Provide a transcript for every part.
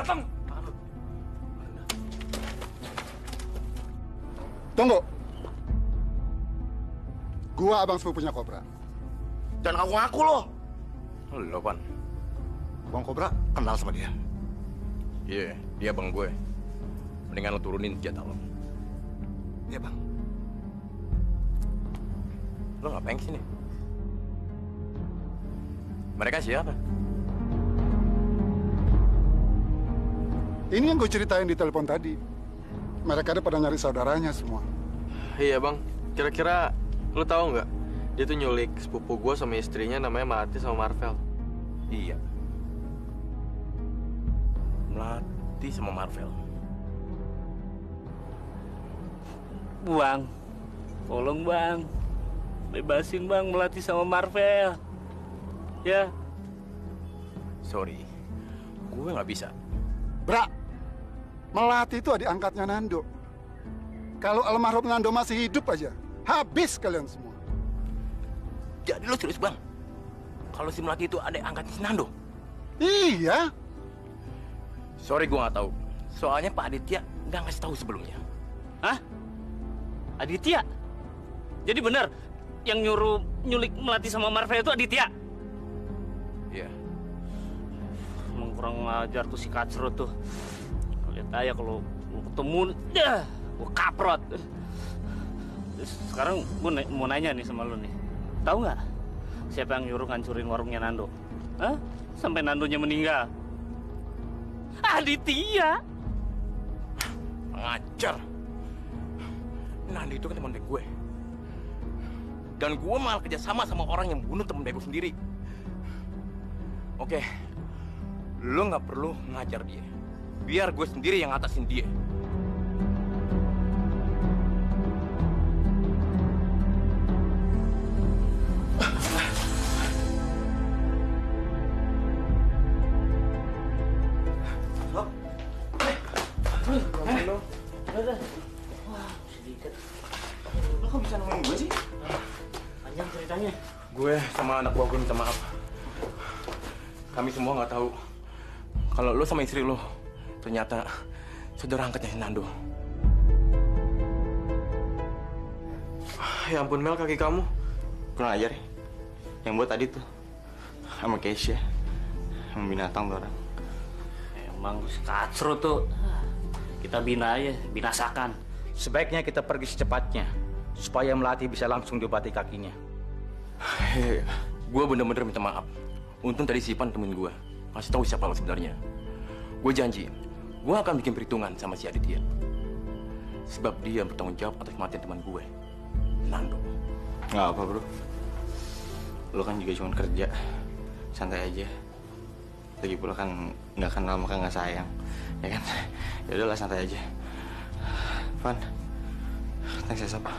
datang. Tunggu. Gua abang sepupunya Kobra. Jangan ngaku-ngaku lo. Lo, Pan. Bang Kobra kenal sama dia. Iya, dia bang gue. Mendingan lo turunin senjata lo. Iya, Bang. Lo ngapain kesini? Mereka siapa? Ini yang gue ceritain di telepon tadi. Mereka ada pada nyari saudaranya semua. Iya bang, kira-kira lu tahu nggak? Dia tuh nyulik sepupu gue sama istrinya namanya Melati sama Marvel. Iya. Melati sama Marvel. Bang, tolong bang, bebasin bang Melati sama Marvel. Ya. Sorry, gue nggak bisa. Bra, Melati itu adik angkatnya Nando. Kalau almarhum Nando masih hidup aja, habis kalian semua. Jadi lo serius bang? Kalau si Melati itu adik angkatnya si Nando? Iya. Sorry, gue nggak tahu. Soalnya Pak Aditya nggak ngasih tahu sebelumnya. Hah? Aditya? Jadi benar yang nyuruh nyulik Melati sama Marvel itu Aditya? Iya. Emang kurang ngajar tuh si Kacrot tuh. Lihat aja kalau ketemu, gue kaprot. Sekarang gue mau nanya nih sama lu nih. Tahu nggak siapa yang nyuruh ngancurin warungnya Nando? Hah? Sampai Nandonya meninggal. Aditya. Ngajar. Nando itu kan teman baik gue. Dan gue malah kerjasama sama orang yang bunuh teman baik gue sendiri. Oke, lo nggak perlu ngajar dia. Biar gue sendiri yang ngatasin dia. Lo kok bisa nemuin gue sih? Panjang ceritanya. Gue sama anak buah gue minta maaf. Kami semua nggak tahu kalau lo sama istri lo ternyata saudara angkatnya si Nando. Ya ampun Mel, kaki kamu. Kurang ajar ya. Yang buat tadi tuh sama Keisha. Sama binatang tuh orang. Emang si Kacrot tuh kita bina aja, binasakan. Sebaiknya kita pergi secepatnya supaya Melati bisa langsung diobati kakinya. Gue bener-bener minta maaf. Untung tadi si Ipan temuin gue, kasih tahu siapa lo sebenarnya. Gue janji, gue akan bikin perhitungan sama si Aditya. Sebab dia bertanggung jawab atas kematian teman gue, Nando. Nggak apa bro. Lo kan juga cuma kerja, santai aja. Lagi pula kan nggak kenal maka nggak sayang, ya kan? Ya udahlah santai aja. Van, thanks ya Sapa.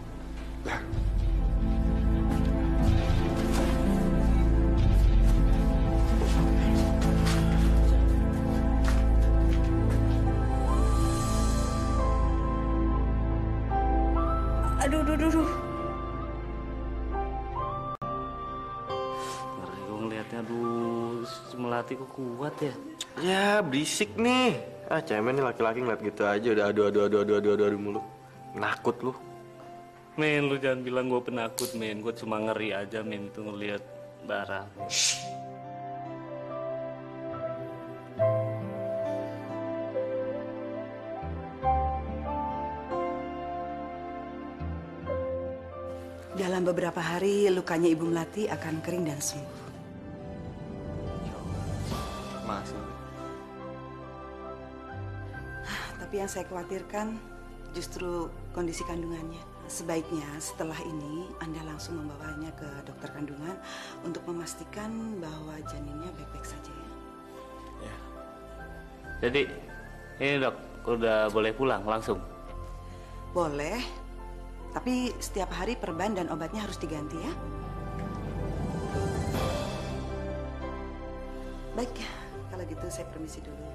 Aduh. Ngeri gue ngeliatnya, aduh, si Melati kok kuat ya? Ya berisik nih. Cemen nih laki-laki ngeliat gitu aja udah adu mulu. Nakut lu. Men, lu jangan bilang gue penakut, men. Gue cuma ngeri aja, men, tuh ngeliat barang. Dalam beberapa hari lukanya Ibu Melati akan kering dan sembuh. Makasih. Tapi yang saya khawatirkan justru kondisi kandungannya. Sebaiknya setelah ini Anda langsung membawanya ke dokter kandungan untuk memastikan bahwa janinnya baik-baik saja ya. Jadi, ini dok, udah boleh pulang langsung? Boleh, tapi setiap hari perban dan obatnya harus diganti ya. Baik, kalau gitu saya permisi dulu.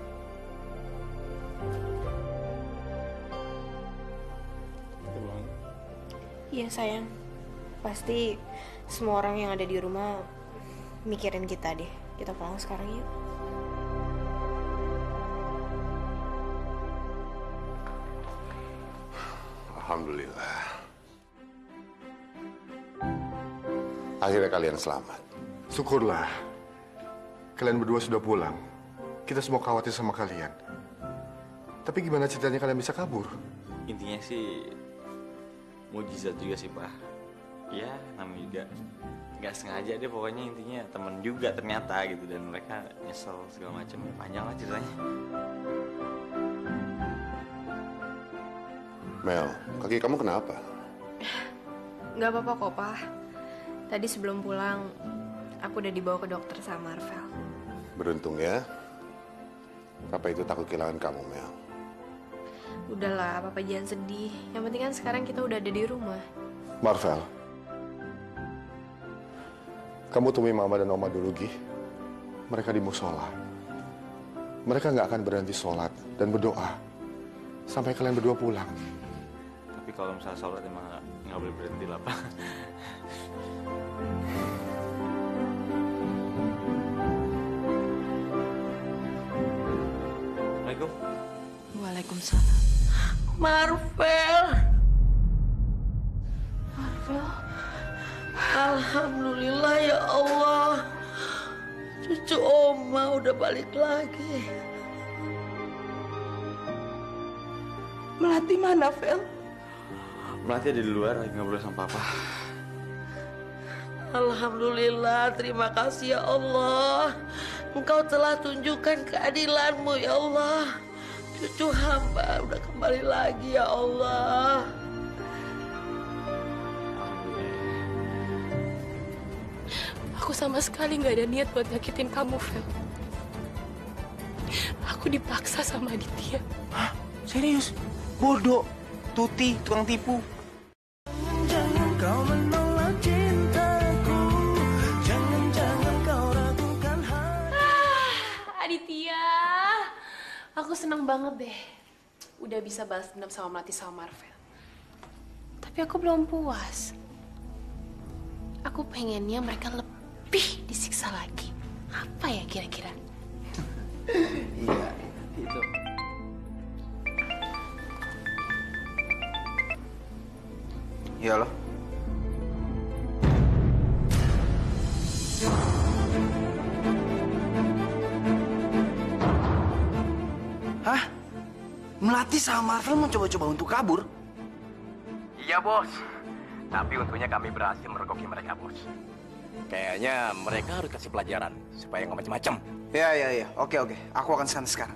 Iya sayang, pasti semua orang yang ada di rumah mikirin kita deh. Kita pulang sekarang yuk. Alhamdulillah. Akhirnya kalian selamat. Syukurlah. Kalian berdua sudah pulang. Kita semua khawatir sama kalian. Tapi gimana ceritanya kalian bisa kabur? Intinya sih mujizat juga sih, Pak. Ya, namanya juga nggak sengaja deh, pokoknya intinya temen juga ternyata gitu, dan mereka nyesel segala macam. Panjang lah ceritanya. Mel, kaki kamu kenapa? Nggak apa-apa kok, Pak. Tadi sebelum pulang, aku udah dibawa ke dokter sama Marvel. Beruntung ya. Papa itu takut kehilangan kamu, Mel. Udahlah, Papa jangan sedih. Yang penting kan sekarang kita udah ada di rumah. Marvel, kamu temui Mama dan Oma dulu, Gi. Mereka di musola. Mereka nggak akan berhenti sholat dan berdoa sampai kalian berdua pulang. Tapi kalau misalnya sholat emang nggak boleh berhenti lah, Pak. Assalamualaikum. Waalaikumsalam. Marvel. Alhamdulillah ya Allah. Cucu Oma udah balik lagi. Melati mana, Vel? Melati ada di luar lagi ngobrol sama Papa. Alhamdulillah, terima kasih ya Allah. Engkau telah tunjukkan keadilan-Mu ya Allah. Cucu hamba udah kembali lagi ya Allah. Aku sama sekali nggak ada niat buat nyakitin kamu, Vel. Aku dipaksa sama Aditya. Hah? Serius? Bodoh, Tuti, tukang tipu. Jangan kau menolak cintaku. Jangan kau ragukan hati. Aditya, aku senang banget deh. Udah bisa balas dendam sama Melati sama Marvel. Tapi aku belum puas. Aku pengennya mereka lebih disiksa lagi. Apa ya kira-kira? Iya, itu. Iya loh. Hah? Melati sama Marvel mau coba-coba untuk kabur? Iya, Bos. Tapi untungnya kami berhasil mergoki mereka, Bos. Kayaknya mereka harus kasih pelajaran supaya nggak macam-macam. Ya. Oke. Aku akan kesana sekarang.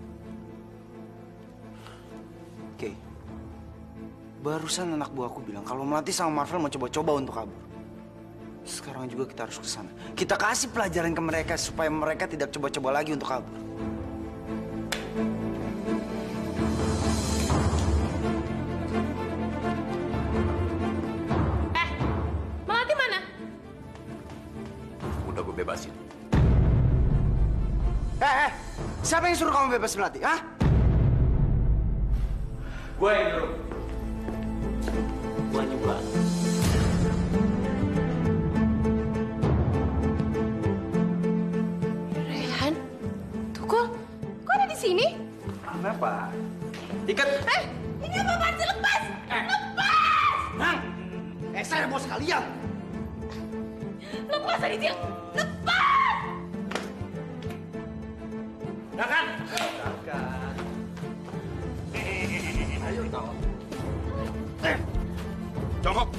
Oke. Barusan anak buahku bilang kalau Melati sama Marvel mau coba-coba untuk kabur. Sekarang juga kita harus ke sana. Kita kasih pelajaran ke mereka supaya mereka tidak coba-coba lagi untuk kabur. Melati mana? Udah gue bebasin. Siapa yang suruh kamu bebas Melati? Hah? Gue yang nyuruh. Gue juga. Rehan? Tukul? Kok ada di sini? Kenapa? Ikat. Ini apaan sih? Lepas! Lepas! Nang! Saya mau sekalian. Lepas Aditya! Lepas! Dakan! Ayo kau. Jongkok.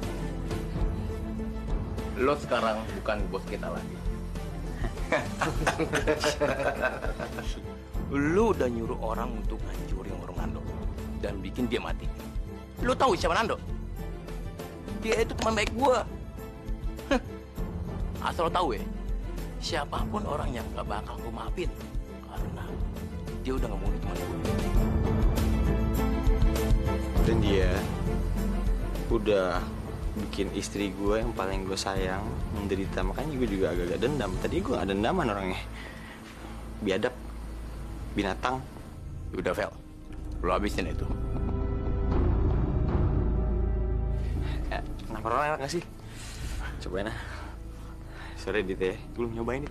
Lo sekarang bukan bos kita lagi. Lo udah nyuruh orang untuk hancurin warung Nando dan bikin dia mati. Lo tahu siapa Nando? Dia itu teman baik gua. Asal lo tahu ya, siapapun orang yang gak bakal gue maafin karena dia udah ngebunuh teman gue. Dan dia udah bikin istri gue yang paling gue sayang menderita. Makanya gue juga agak-agak dendam. Tadi gue gak dendaman orangnya. Biadab. Binatang. Udah, Vel. Lo habisin itu. Kenapa orang enak gak sih? Cobain ah. Sorry, Dit ya. Gue belum nyobain, Dit.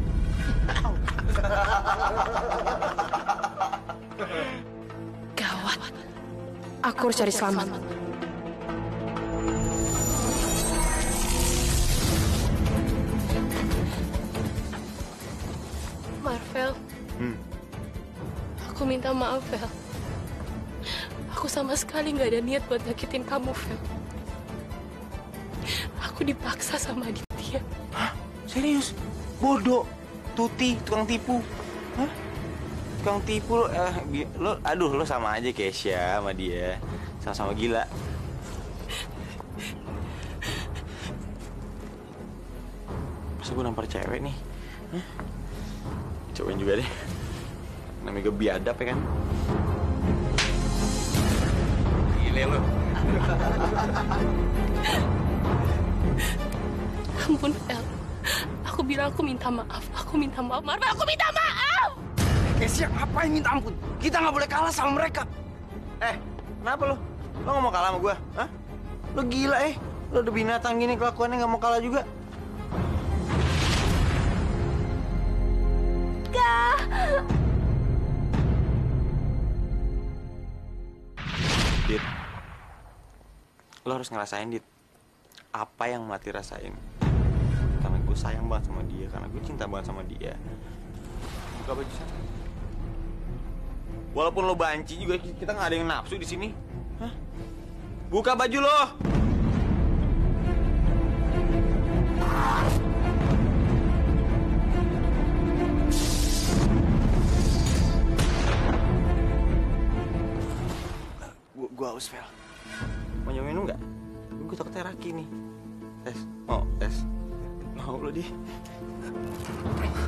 Gawat. Gawat. Aku harus cari Selamat. Marvel. Aku minta maaf, Vel. Aku sama sekali nggak ada niat buat nyakitin kamu, Vel. Aku dipaksa sama Aditya. Hah? Serius? Bodoh. Tuti, tukang tipu. Hah? Tukang tipu lo, aduh lo sama aja Kesha sama dia. Sama-sama gila. Masa gue nampar cewek nih? Hah? Cobain juga deh. Namanya gue biadab ya kan? Gile lo. Ampun, Vel. Aku bilang aku minta maaf. Aku minta maaf, Marvel. Aku minta maaf! Kesha, ngapain minta ampun? Kita nggak boleh kalah sama mereka. Kenapa lo? Lo nggak mau kalah sama gue? Hah? Lo gila Lo udah binatang gini kelakuannya nggak mau kalah juga. Dit, lo harus ngerasain, Dit, apa yang Melati rasain. Karena gue sayang banget sama dia, karena gue cinta banget sama dia. Buka baju sana. Walaupun lo banci juga, kita nggak ada yang nafsu di sini. Hah? Buka baju lo. Gue haus, Vel. Mau nyobain minum nggak? Gue takutnya Raki nih. Tes, mau tes. Mau lo, di.